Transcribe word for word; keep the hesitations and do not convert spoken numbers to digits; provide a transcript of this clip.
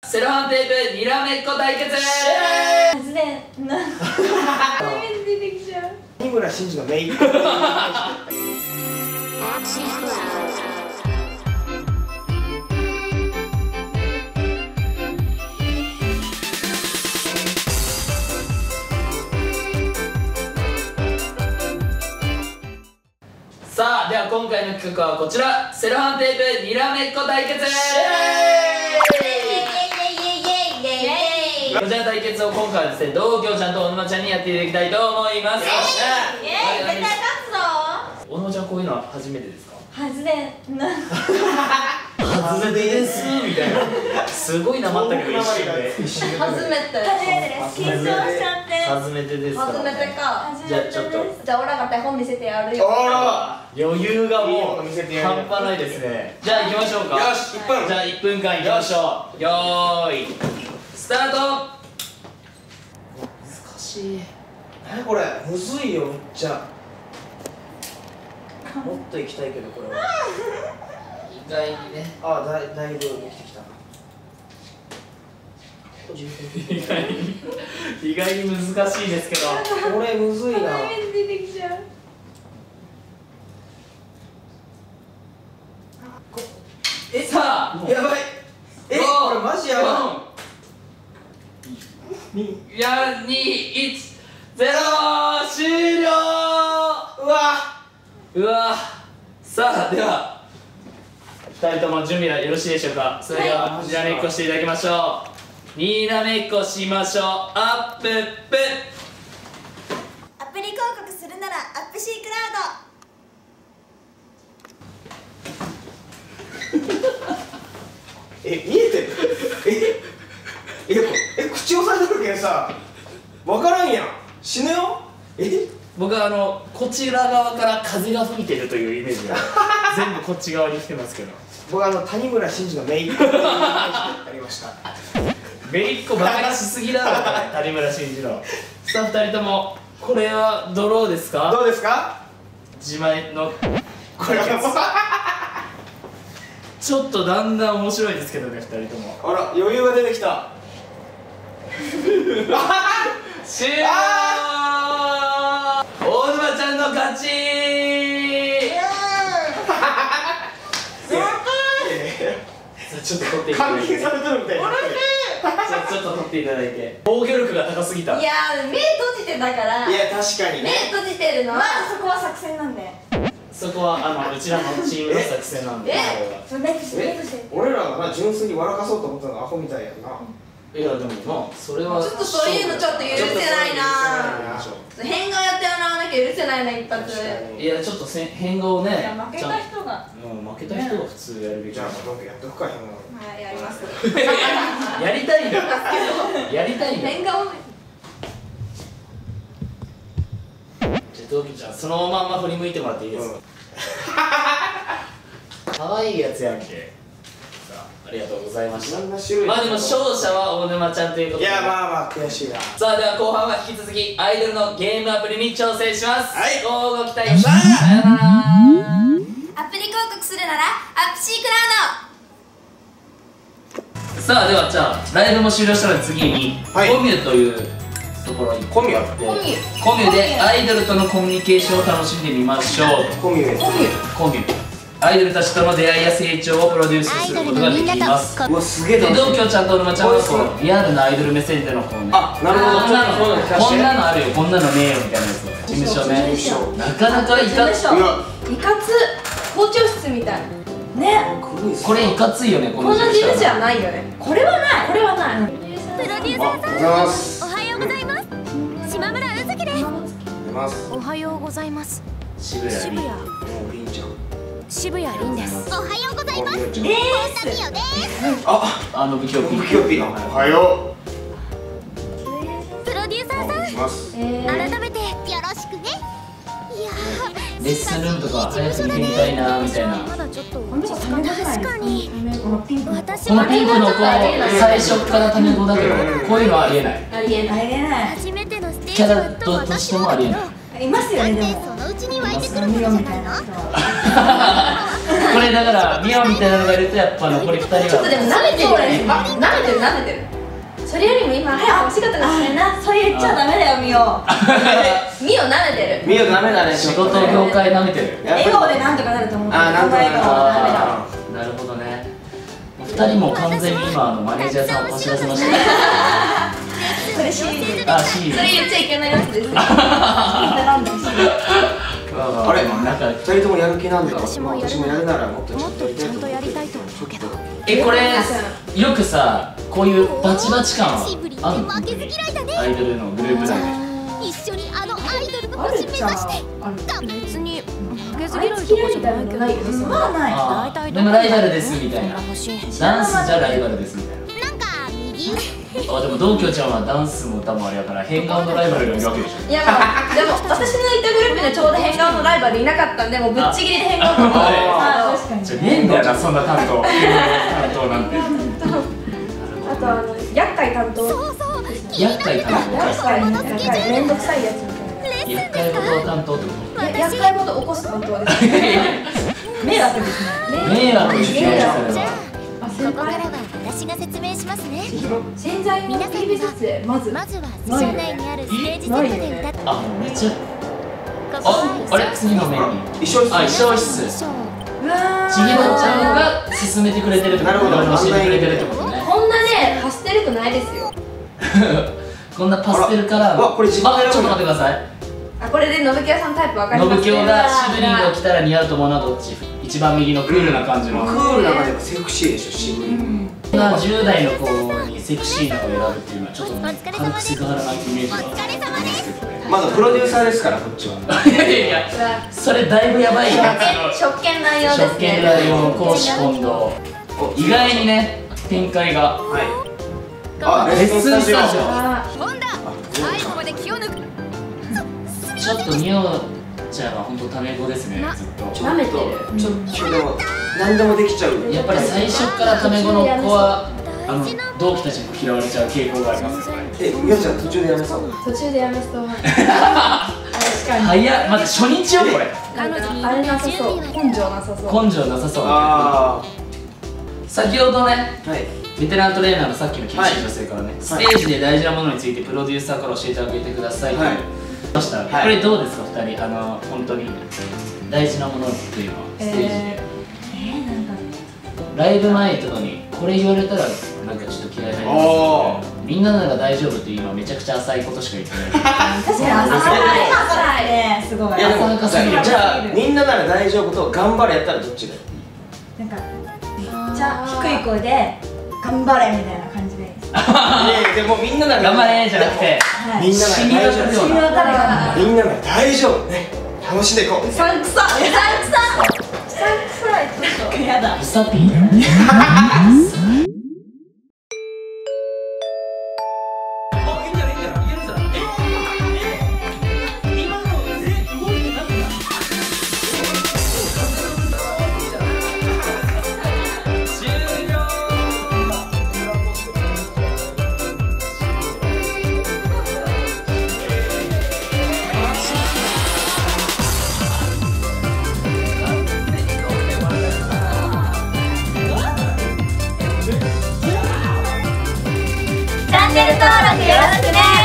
セロハンテープにらめっこ対決。 外れな。初めて出てきちゃう。 三村真司のメイン。 さあ、では今回の企画はこちら、セロハンテープにらめっこ対決。こちらの対決を今回はですね、同郷ちゃんと小沼ちゃんにやっていただきたいと思います。 イエーイ、絶対勝つぞ。 小沼ちゃん、こういうのは初めてですか？ 外れな。 初めてですみたいな。すごいなまったけど一瞬で。 初めて。初めてです。緊張しちゃって。 初めてですか。 初めてか。 じゃあちょっと。 じゃあオラが手本見せてやるよ。 あら。 余裕がもう半端ないですね。じゃあ行きましょうか。 よし、いっぷん。 じゃあいっぷんかん行きましょう。よーいスタート。難しい。 何これ、むずいよ、めっちゃ。もっと行きたいけど、これは。 意外にね。 あ、だい、だいぶできてきた。 意外に意外に難しいですけど。 これむずいな。 初めて出てきちゃう。 え、さあ、 やばい。え、これマジやばい。 いや、に、いち、ゼロ、終了。 うわ。 うわ。さあ、ではふたりとも準備はよろしいでしょうか。それではにらめっこしていただきましょう。にらめっこしましょう。アップップ。 アプリ広告するならアップシークラウド。 え、見えてる。え、え、え、口押さえとるけんさ、わからんやん。死ぬよ。え、 僕はあのこちら側から風が吹いてるというイメージが全部こっち側に来てますけど。 僕はあの谷村新司のメインありました。 めいっ子バカにしすぎだろ谷村新司の。さあふたりともこれはドローですか？ どうですか？ 自前のこれはもうちょっとだんだん面白いですけどね、ふたりとも。 あら、余裕が出てきた。 終了。大沼ちゃんの勝ち。ちょっと取っていただいて。 監禁されてるみたいな。 ちょっと取っていただいて。防御力が高すぎた。 いやー、目閉じてたから。 いや、確かにね。 目閉じてるのはそこは作戦なんで。 そこはあのうちらのチームの作戦なんで。 え、目閉じて、目閉じて。 俺らがな、純粋に笑かそうと思ったのがアホみたいやんな。 いやでもまあそれはちょっとそういうのちょっと許せないな。変顔やってもらわなきゃ許せないな、一発。 いやちょっとせ変顔ね。 負けた人が。 うん、負けた人が普通やるべきだ。 じゃあ、僕やっとくか、変顔。 はい、やります。 やりたいんだ。やりたいんだ。 変顔。 じゃあ同期ちゃんそのまんま振り向いてもらっていいですか。可愛いやつやんけ。ありがとうございました。まあでも勝者は大沼ちゃんということで。 いや、まあまあ悔しいな。 さあでは後半は引き続きアイドルのゲームアプリに挑戦します。 はい、 乞うご期待。さよなら。 アプリ広告するならアップシークラウド。 さあではじゃあライブも終了したので次に、はい、コミュというところにコミュコミュコミュでアイドルとのコミュニケーションを楽しんでみましょう。 コミュコミュコミュアイドルたちとの出会いや成長をプロデュースすることができます。 うわ、すげえ。 で同居ちゃんと小沼ちゃんはこうリアルなアイドル目線でのこうね、 あ、なるほど。 こんなのこんなのあるよ、こんなのねえよみたいなやつを事務所ね、なかなかいかついかつ校長室みたいね。 これいかついよね。こんな事務所はないよね。これはない、これはない。 プロデューサーさん、おはようございます。島村うずきです。おはようございます。 渋谷凛ちゃん。 渋谷凛です。おはようございます。 えー、 あ、 あのブキョピブキョピ。おはよう。プロデューサーさん、改めてよろしくね。いやー、 レッスンルームとか早く見てみたいなみたいな。 まだちょっと確かに。 このピンクのこう最初からタメ語だけど、こういうのはありえない。 ありえない。ありえない。 初めてのステージキャラとしてもありえない。 いますよね。でもそのうちに湧いてくるものじゃないの。 これだからミオみたいなのがいるとやっぱ残りふたりはちょっとでも舐めてるよね。舐めてる舐めてる。それよりも今早く欲しかったかもしれんな。そう言っちゃダメだよミオ。ミオ舐めてる。 ミオダメだね。 仕事業界舐めてる。 笑顔でなんとかなると思う。 あーなんとかなる。 なるほどね。ふたりも完全に今あのマネージャーさんを走らせましたね。 それシリーズ。 あ、シーそれ言っちゃいけないやつです。 あれ、なんかふたりともやる気なんだ。 私もやる私もやるならもっともっとちゃんとやりたいと思うけどえ、これよくさ、こういうバチバチ感はシブリンあるの？ 負けず嫌いだねアイドルのグループ内で。 一緒にあのアイドルのある星目指じゃん。 してある。 別に負けずあい嫌いとかつ嫌いみたいなじゃないけどのないよね。まあない。 あー、 大体でもライバルですみたいな。 欲しいダンスじゃライバルですみたいなんか右な。あ、でも同居ちゃんはダンスも歌もあれやから変顔のライバルがいるわけでしょ。 いやもうでも私のいたグループでちょうど変顔のライバルいなかったんでもうぶっちぎりで変顔のあ確かに。 ちょ、ねえんだよな、そんな担当。担当なんて。 あとあの厄介担当。 そうそう厄介担厄介厄介めんどくさいやつみたい当。厄介事担当ってこな。や厄介事起こす担当です。迷惑ですね。 と？迷惑ですよ、それは。 あ、 こ先輩。 こからは私が説明しますね洗剤のテレビ撮影まず。 まずはス社内にあるステージセットで歌ってあ、めっちゃ。 ここあ、 はあれ、次のメニュー。 衣装室。 あ、衣装室。 うわー。 ちひろちゃんが進めてくれてるってこと。 なるほどいろいろ教えてくれてるってことね。 こんなねパステルくないですよ。 こんなパステルカラーの。 あらわこれ自分で選ぶあ、ちょっと待ってください。 あ、これでのぶきよさんタイプわかります？ のぶきょうがシブリンを着たら似合うと思うのはどっち？一番右のクールな感じの。 クールな感じがセクシーでしょ、シブリン。 こんなじゅう代の子にセクシーな子を選ぶっていうのはちょっとね、軽くセクハラなイメージがあるんですけどね。 まだプロデューサーですから、こっちは。 いやいやいや、それだいぶやばいやつの。 職権乱用です職権ね。 乱用公私混同。意外にね、展開が。 はい。あ、レッスンスタジオ。 あほんだ最後まで気を抜くちょっとミオちゃんは本当タメ語ですね、ずっと。 舐めてる。 ちょっとでも何でもできちゃう。 やっぱり最初からタメ語の子はあの同期たちにも嫌われちゃう傾向がありますよね。 え、みおちゃん途中でやめそう。 途中でやめそう。確かに。 早っ、まだ初日よこれ。 なんかあれなさそう。根性なさそう。 根性なさそう。 あ先ほどね、 あ、はい。 ベテラントレーナーのさっきの厳しい女性からね、ステージで大事なものについてプロデューサーから教えてあげてくださいという、 はいどうした、 はいこれどうですかふたり、あの本当に大事なものというのはステージで、 えー、なんかライブ前とかにこれ言われたらなんかちょっと気合い入りますよね。みんななら大丈夫って今めちゃくちゃ浅いことしか言ってない。 確かに浅いね。すごい。 いやでも浅はかすぎるじゃあみんななら大丈夫と頑張れやったらどっちだよ。 なんかめっちゃ低い声で頑張れみたいな感じで、 いやいやでもみんななら頑張れじゃなくて、 はい、 みんなな染みら大丈夫。 渡るような。 みんななら大丈夫ね。楽しんでいこう。 うさんくさうさんくさうさんくさいちょっとやだウサピーだよね。 チャンネル登録よろしくね。